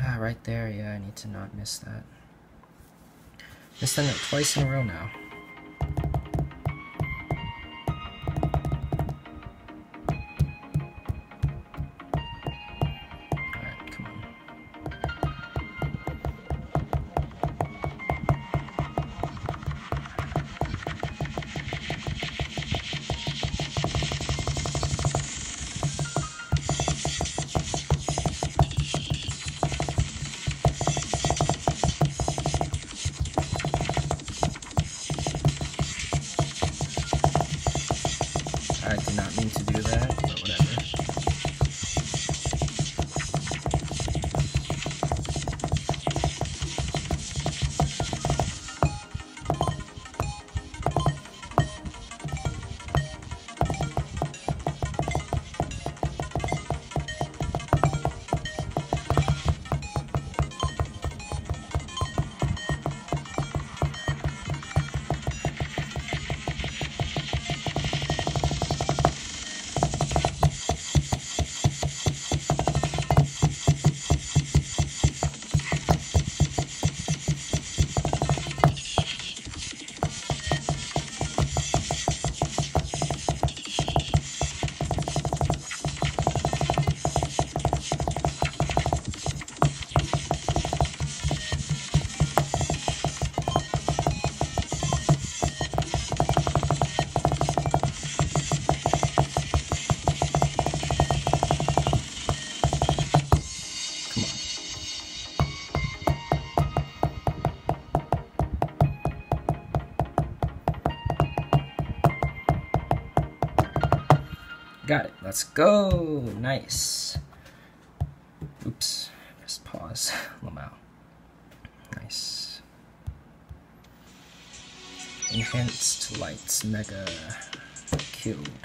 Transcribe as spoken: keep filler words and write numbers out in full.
Ah, right there. Yeah, I need to not miss that. Missed that note twice in a row now. Alright, come on. I did not mean to do that, but whatever. Got it. Let's go. Nice. Oops. Just pause. Lamau. Nice. Enhanced lights. Mega kill.